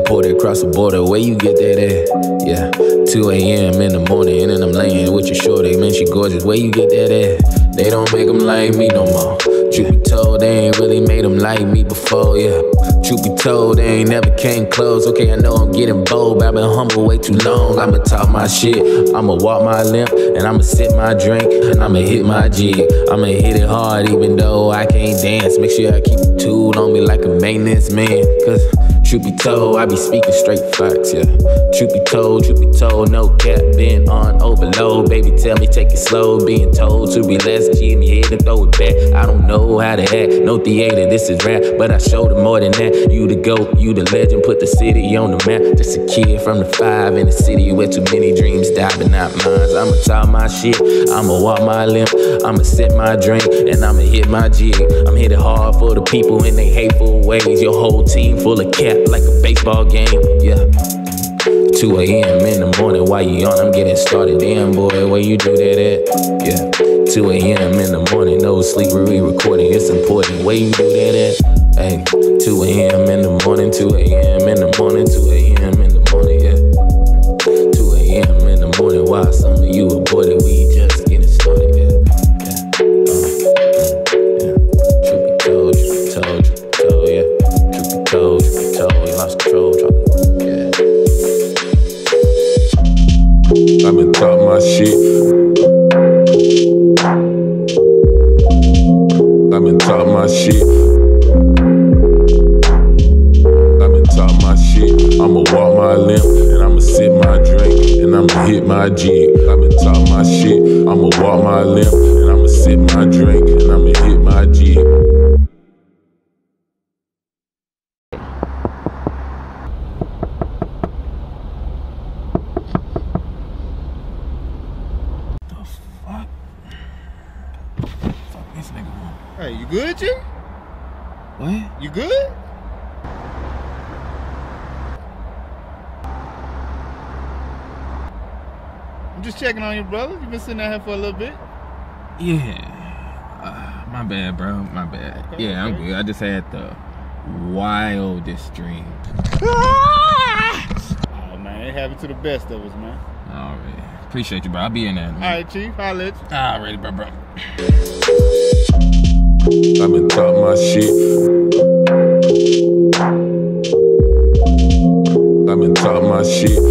imported across the border. Where you get that at? Yeah, 2 a.m. in the morning, and then I'm laying with your shorty. Man, she gorgeous. Where you get that at? They don't make them like me no more. Truth be told, they ain't really made them like me before, yeah. Truth be told, they ain't never came close. Okay, I know I'm getting bold, but I've been humble way too long. I'ma talk my shit, I'ma walk my limp, and I'ma sip my drink, and I'ma hit my jig. I'ma hit it hard even though I can't dance. Make sure I keep the tool on me like a maintenance man, cause truth be told, I be speaking straight facts, yeah. Truth be told, no cap, been on overload. Baby, tell me take it slow, being told to relax, give me head and throw it back. I don't know how to act, no theater, this is rap, but I showed them more than that. You the GOAT, you the legend, put the city on the map. Just a kid from the 5 in the city where too many dreams die, but not mine. I'ma talk my shit, I'ma walk my limp, I'ma sip my drink, and I'ma hit my jig. I'm hitting hard for the people in they hateful ways. Your whole team full of cap like a baseball game, yeah. 2 a.m. in the morning, while you on, I'm getting started. Damn, boy, where you do that at? Yeah, 2 a.m. in the morning, no sleep, we recording, it's important. Where you do that at? Hey, 2 a.m. in the morning, 2 a.m. in the morning, 2 a.m. in the morning, yeah. 2 a.m. in the morning, why some of you aborted? We just getting started, yeah. Truth be told, yeah. Truth be told, you lost control, yeah. I've been talking my shit. I've been talking my shit. I've been talking my shit. I'ma walk my limp, and I'ma sip my drink, and I'ma hit my jig. I've been talking my shit. I'ma walk my limp, and I'ma sip my drink, and I'ma hit my jig. Hey, you good, G? What? You good? I'm just checking on you, brother. You been sitting out here for a little bit. Yeah. My bad, bro. My bad. Okay, yeah, I'm good. I just had the wildest dream. Oh, man, it happened to the best of us, man. Alright. Appreciate you, bro. I'll be in there. All right, Chief. Holla at you. Alrighty, bro. I've been talking my shit. I've been talking my shit.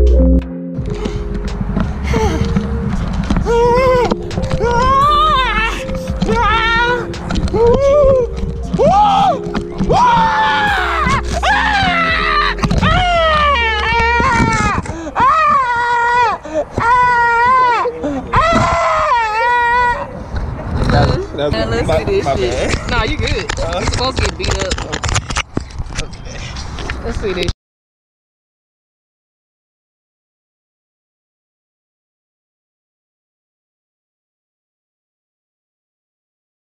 Let's see this shit. Nah, you good. You supposed to get beat up. Okay. Let's see this.